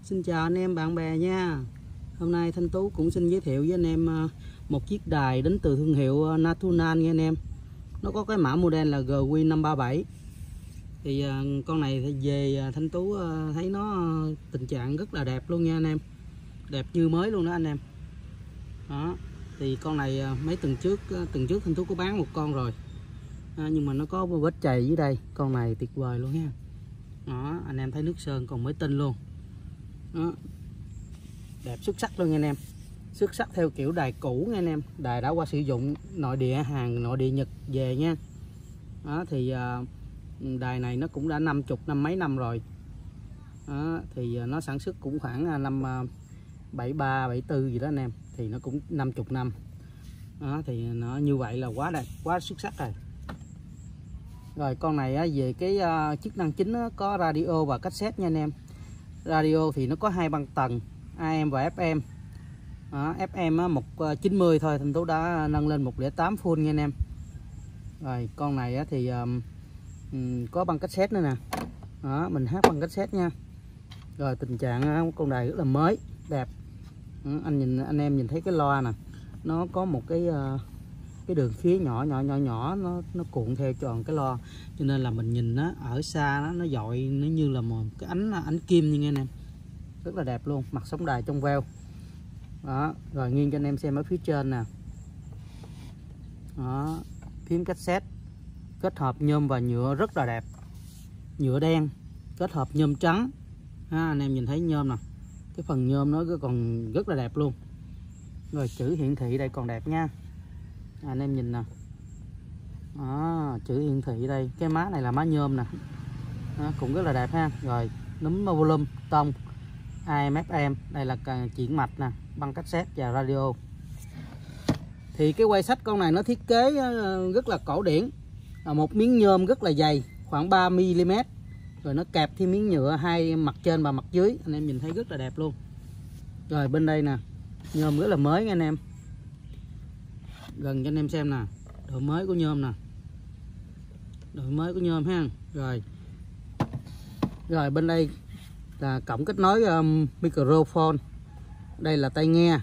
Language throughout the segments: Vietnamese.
Xin chào anh em bạn bè nha. Hôm nay Thanh Tú cũng xin giới thiệu với anh em một chiếc đài đến từ thương hiệu Natunan nha anh em. Nó có cái mã model là GW537. Thì con này về Thanh Tú thấy nó tình trạng rất là đẹp luôn nha anh em. Đẹp như mới luôn đó anh em. Đó. Thì con này mấy tuần trước Thanh Tú có bán một con rồi. Nhưng mà nó có vết chày dưới đây. Con này tuyệt vời luôn ha. Đó, anh em thấy nước sơn còn mới tinh luôn. Đó. Đẹp xuất sắc luôn nha anh em. Xuất sắc theo kiểu đài cũ nha anh em. Đài đã qua sử dụng nội địa, hàng nội địa Nhật về nha. Đó, thì đài này nó cũng đã 50 năm mấy năm rồi. Đó, thì nó sản xuất cũng khoảng năm 73, 74 gì đó anh em. Thì nó cũng 50 năm. Đó, thì nó như vậy là quá đẹp, quá xuất sắc rồi. Rồi con này về cái chức năng chính có radio và cassette nha anh em. Radio thì nó có 2 băng tần, AM và FM. Đó, FM 190 thôi, Thanh Tú đã nâng lên 108 full nha anh em. Rồi con này thì có băng cassette nữa nè. Đó, mình hát băng cassette nha. Rồi tình trạng con đài rất là mới, đẹp. Anh em nhìn thấy cái loa nè, nó có một cái đường phía nhỏ nó cuộn theo tròn cái lo, cho nên là mình nhìn nó ở xa nó dọi nó như là một cái ánh kim như nghe anh em, rất là đẹp luôn. Mặt sóng đài trong veo. Đó, rồi nghiêng cho anh em xem ở phía trên nè. Đó, phím cassette kết hợp nhôm và nhựa rất là đẹp, nhựa đen kết hợp nhôm trắng. Anh em nhìn thấy nhôm nè, cái phần nhôm nó còn rất là đẹp luôn. Rồi chữ hiển thị đây còn đẹp nha. Anh em nhìn nè. Đó, chữ hiển thị đây, cái má này là má nhôm nè. Đó, cũng rất là đẹp ha. Rồi núm volume, tông, AM, FM, đây là chuyển mạch nè, băng cassette và radio. Thì cái quay sách con này nó thiết kế rất là cổ điển. Một miếng nhôm rất là dày, khoảng 3 mm. Rồi nó kẹp thêm miếng nhựa hai mặt trên và mặt dưới. Anh em nhìn thấy rất là đẹp luôn. Rồi bên đây nè, nhôm rất là mới nha anh em. Gần cho anh em xem nè, độ mới của nhôm nè, độ mới của nhôm ha. Rồi bên đây là cổng kết nối microphone, đây là tai nghe,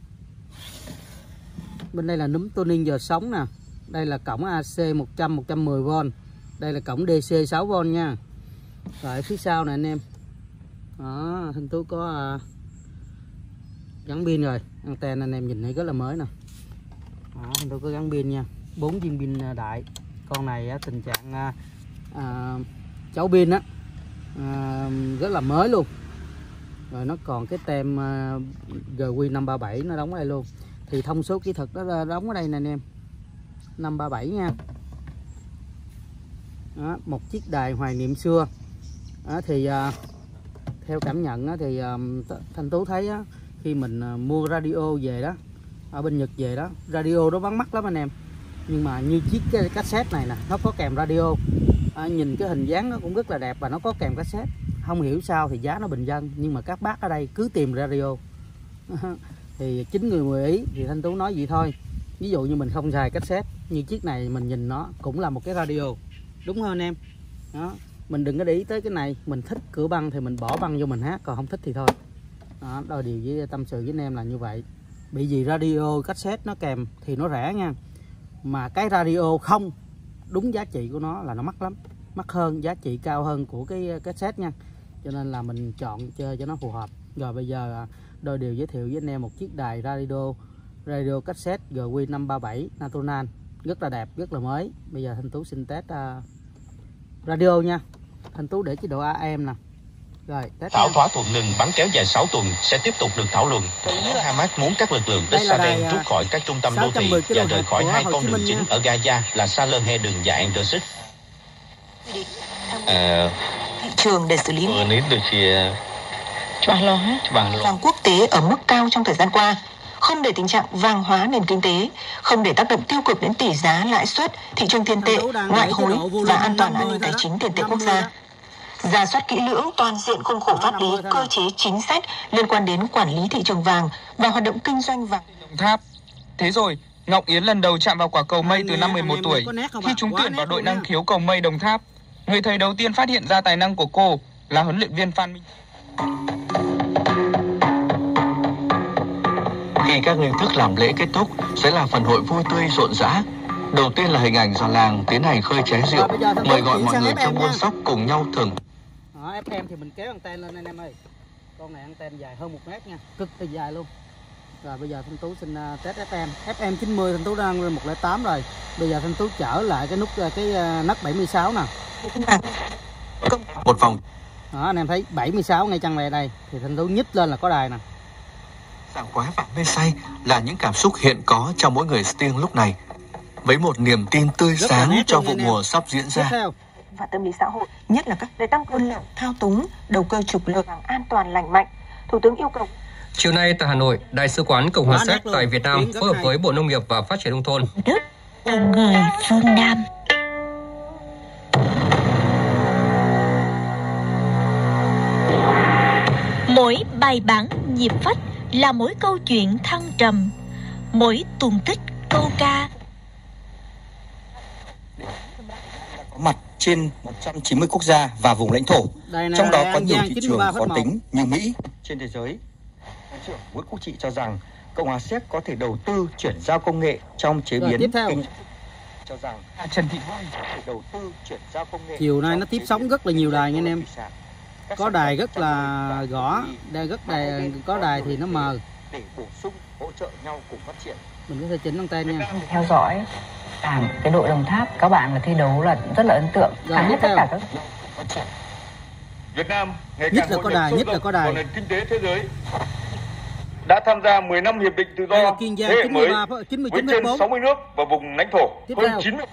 bên đây là núm tuning giờ sóng nè, đây là cổng AC 100 110V, đây là cổng DC 6V nha. Rồi phía sau này anh em, đó, Thanh Tú có gắn pin rồi, anten anh em nhìn thấy rất là mới nè. Đó, Thanh Tú có gắn pin nha, 4 viên pin đại. Con này tình trạng chấu pin rất là mới luôn. Rồi nó còn cái tem GW537 nó đóng ở đây luôn. Thì thông số kỹ thuật nó đóng ở đây nè anh em, 537 nha. Đó, một chiếc đài hoài niệm xưa. Đó, thì theo cảm nhận thì Thanh Tú thấy khi mình mua radio về đó, ở bên Nhật về đó, radio đó bán mắc lắm anh em. Nhưng mà như chiếc cái cassette này nè, nó có kèm radio. Nhìn cái hình dáng nó cũng rất là đẹp và nó có kèm cassette. Không hiểu sao thì giá nó bình dân, nhưng mà các bác ở đây cứ tìm radio. Thì 9 người 10 ý thì Thanh Tú nói vậy thôi. Ví dụ như mình không xài cassette, như chiếc này mình nhìn nó cũng là một cái radio, đúng không anh em? Đó, mình đừng có để ý tới cái này. Mình thích cửa băng thì mình bỏ băng vô mình hát, còn không thích thì thôi. Đó, đôi điều với tâm sự với anh em là như vậy. Bị gì radio cassette nó kèm thì nó rẻ nha, mà cái radio không đúng giá trị của nó là nó mắc lắm, mắc hơn, giá trị cao hơn của cái cassette nha. Cho nên là mình chọn chơi cho nó phù hợp. Rồi bây giờ đôi điều giới thiệu với anh em một chiếc đài radio cassette GW537 Natunan, rất là đẹp, rất là mới. Bây giờ Thanh Tú xin test radio nha. Thanh Tú để chế độ AM nè. Rồi test thảo thỏa thuận ngừng bắn kéo dài 6 tuần sẽ tiếp tục được thảo luận. Hamas muốn các lực lượng Israel rút khỏi các trung tâm đô thị và rời khỏi 2 con đường chính ở Gaza là Salem đường và Anderson. Thị trường để xử lý vàng quốc tế ở mức cao trong thời gian qua, không để tình trạng vàng hóa nền kinh tế, không để tác động tiêu cực đến tỷ giá, lãi suất, thị trường tiền tệ, ngoại hối và an toàn an ninh tài chính tiền tệ quốc gia. Rà soát kỹ lưỡng toàn diện khung khổ pháp lý, cơ chế chính sách liên quan đến quản lý thị trường vàng và hoạt động kinh doanh vàng. Đồng Tháp. Thế rồi, Ngọc Yến lần đầu chạm vào quả cầu mây từ năm 11 tuổi khi trúng tuyển vào đội năng khiếu cầu mây Đồng Tháp. Người thầy đầu tiên phát hiện ra tài năng của cô là huấn luyện viên Phan Minh. Khi các nghi thức làm lễ kết thúc sẽ là phần hội vui tươi rộn rã. Đầu tiên là hình ảnh già làng tiến hành khơi chén rượu, mời gọi mọi người trong buôn sóc cùng nhau thưởng. FM thì mình kéo anten lên anh em ơi. Con này anten dài hơn 1 mét nha, cực kỳ dài luôn. Rồi bây giờ Thanh Tú xin test FM. FM 90 Thanh Tú đang lên 108 rồi. Bây giờ Thanh Tú trở lại cái nút cái nấc 76 nè. Một vòng. Đó, anh em thấy 76 ngay chân này đây thì Thanh Tú nhích lên là có đài nè. Sảng khoái và mê say là những cảm xúc hiện có trong mỗi người Stiêng lúc này, với một niềm tin tươi sáng cho vụ mùa sắp diễn ra. Và tâm lý xã hội, nhất là các để tăng cường lượng thao túng, đầu cơ trục lợi an toàn lành mạnh. Thủ tướng yêu cầu. Chiều nay tại Hà Nội, Đại sứ quán Cộng hòa Séc tại Việt Nam phối hợp với Bộ Nông nghiệp và Phát triển nông thôn. Đức là người phương Nam. Mỗi bài bản nhịp phách là mỗi câu chuyện thăng trầm, mỗi tuần tích câu ca. Có mặt trên 190 quốc gia và vùng lãnh thổ, trong đó có nhiều thị trường khó tính như Mỹ. Trên thế giới, Bộ trưởng Nguyễn Quốc Trị cho rằng Cộng hòa Séc có thể đầu tư chuyển giao công nghệ trong chế biến kinh cho rằng Trần Thị Mai có thể đầu tư chuyển giao công nghệ. Chiều nay nó tiếp sóng rất là nhiều đài nha anh em. Có đài rất là gõ, có đài thì nó mờ. Để bổ sung hỗ trợ nhau cùng phát triển. Mình có thể chỉnh anten nha. Theo dõi cái đội Đồng Tháp các bạn là thi đấu là rất là ấn tượng. Thắng hết tất cả các. Việt Nam ngày càng hội nhập sâu rộng vào nền kinh tế thế giới. Đã tham gia 10 năm hiệp định tự do thế hệ mới với trên 60 nước và vùng lãnh thổ hơn 90.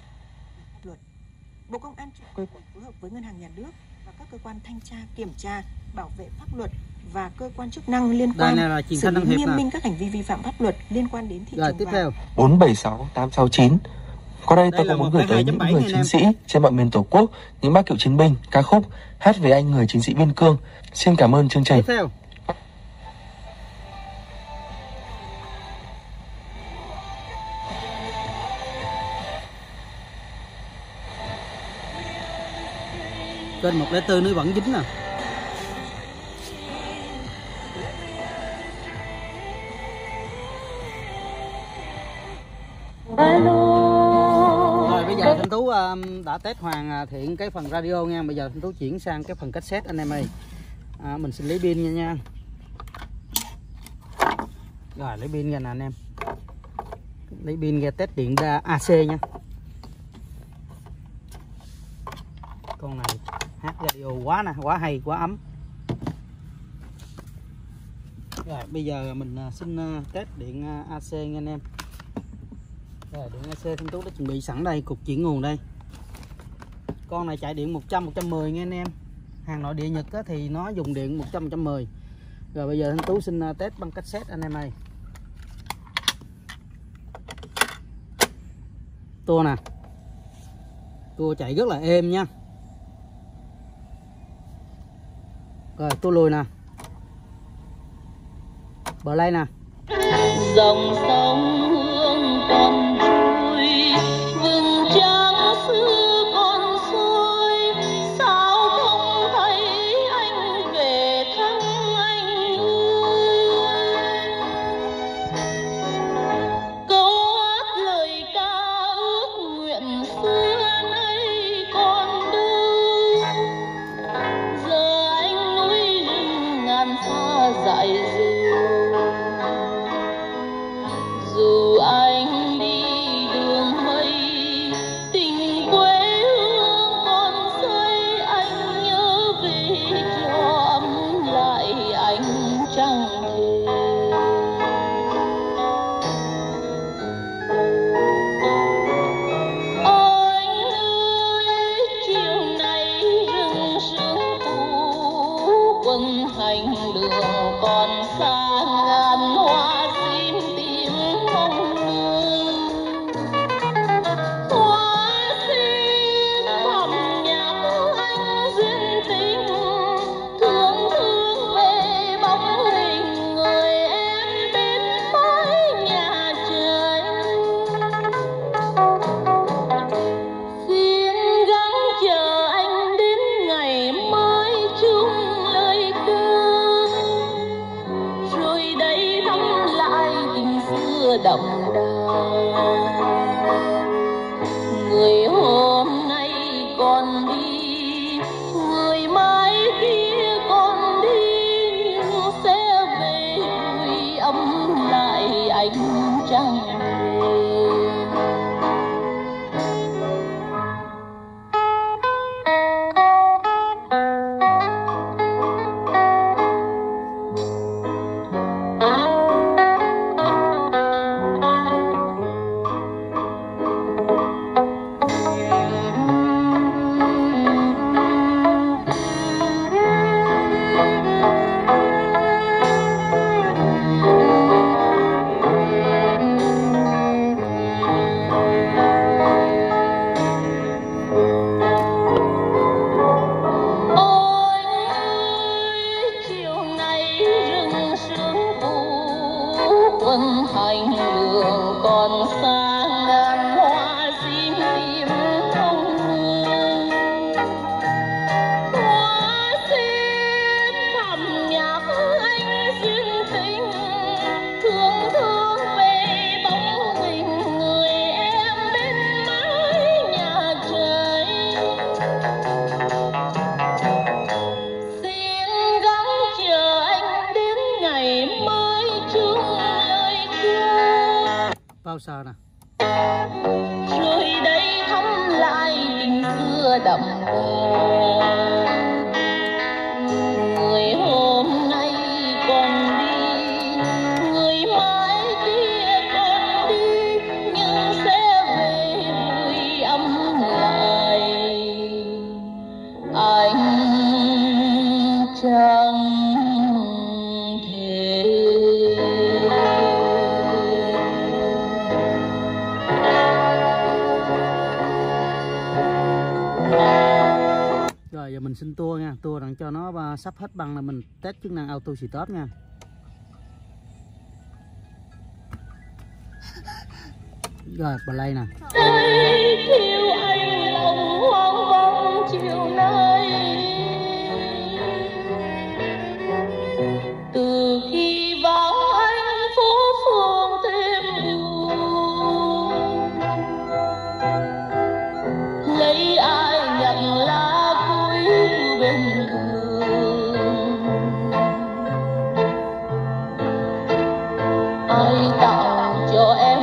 Bộ Công an phối hợp với Ngân hàng Nhà nước và các cơ quan thanh tra, kiểm tra, bảo vệ pháp luật và cơ quan chức năng liên quan xử lý nghiêm minh các hành vi vi phạm pháp luật liên quan đến thị trường vàng. 476 869. Qua đây tôi cũng muốn gửi tới những người chiến sĩ trên mọi miền Tổ quốc những bác cựu chiến binh ca khúc Hát về anh người chiến sĩ biên cương. Xin cảm ơn chương trình. Kênh 104 nó vẫn dính nè. Rồi bây giờ Thanh Tú đã test hoàn thiện cái phần radio nha. Bây giờ Thanh Tú chuyển sang cái phần cassette anh em ơi. Mình xin lấy pin nha. Rồi lấy pin ra nè anh em. Lấy pin ra test điện ra AC nha. Con này hát radio quá nè, quá hay, quá ấm. Rồi bây giờ mình xin test điện AC nha anh em. Rồi điện AC Thanh Tú đã chuẩn bị sẵn đây, cục chuyển nguồn đây. Con này chạy điện 100 110 nha anh em. Hàng nội địa Nhật thì nó dùng điện 100 110. Rồi bây giờ Thanh Tú xin test băng cassette anh em ơi. Tua nè. Tua chạy rất là êm nha. Rồi tua lùi nè. Play nè. Dòng sông hương còn trôi, vừng trắng xưa còn sôi, sao không thấy anh về thăm anh ơi. Câu hát lời ca ước nguyện xưa nay còn đâu, giờ anh núi rừng ngàn xa dại dừ. Dù anh đi đường mây, tình quê hương còn xây, anh nhớ về cho ấm lại anh chẳng thể. Anh ơi chiều nay rừng sương phủ, quân hành đường còn xa ngàn hoa. đậm đà. Người hôm nay còn đi, người mai kia còn đi, nhưng sẽ về vui ấm lại ánh trăng. Bao giờ nè. Rồi đây thăm lại tình xưa đậm đà. Người hôm nay còn đi, người mai kia còn đi, nhưng sẽ về vui ấm lại ánh trăng. Rồi giờ mình xin tua nha, tua đặng cho nó sắp hết băng là mình test chức năng auto stop nha. Rồi play nè. Đây thiếu anh lòng hoang vắng chiều nay. Từ khi vắng anh phố phường thêm buồn, lấy ai nhận lá cuối bên đường. Ai tạo cho em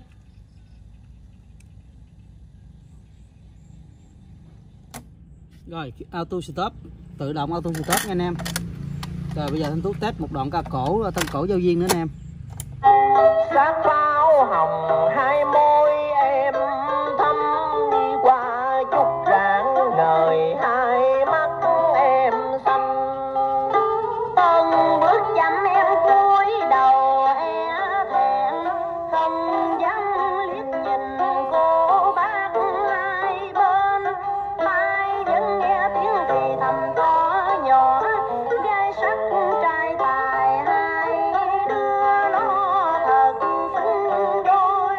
rồi auto stop, tự động auto stop nha anh em. Rồi bây giờ Thanh Tú test một đoạn ca cổ tân cổ giao duyên nữa anh em. Sắc pháo hồng hai môi em thắm đi qua chút rạng ngời hai mắt em xanh. Từng bước chậm em cúi đầu e thẹn, không dám liếc nhìn cô bác hai bên. Tai vẫn nghe tiếng thì thầm to nhỏ, gai sắc trai tài hai đứa nó thật xinh đôi.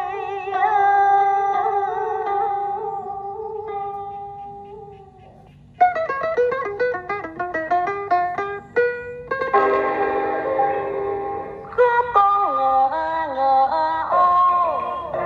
Cướp con ngựa ngựa ô,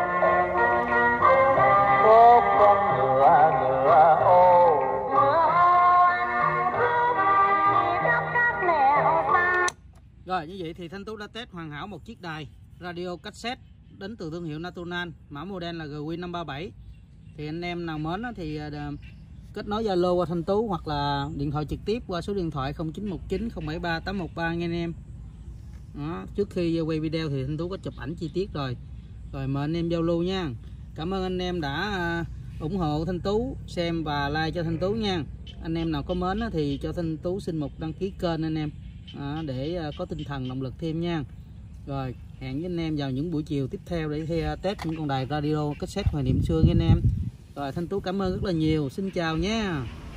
cướp con ngựa ngựa ô, ngựa anh cướp đi khắp các nẻo xa. Rồi như vậy thì Thanh Tú đã test hoàn hảo một chiếc đài radio cassette đến từ thương hiệu Natunan, mã model là GW537. Thì anh em nào mến thì kết nối Zalo qua Thanh Tú hoặc là điện thoại trực tiếp qua số điện thoại 0919 073 813 nha anh em. Đó, trước khi quay video thì Thanh Tú có chụp ảnh chi tiết rồi. Rồi mời anh em giao lưu nha. Cảm ơn anh em đã ủng hộ Thanh Tú, xem và like cho Thanh Tú nha. Anh em nào có mến thì cho Thanh Tú xin một đăng ký kênh anh em, để có tinh thần động lực thêm nha. Rồi hẹn với anh em vào những buổi chiều tiếp theo để test những con đài radio cassette hoài niệm xưa nha anh em. Rồi Thanh Tú cảm ơn rất là nhiều. Xin chào nha.